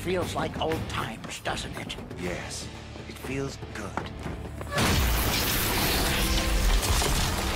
feels like old times, doesn't it? Yes, it feels good.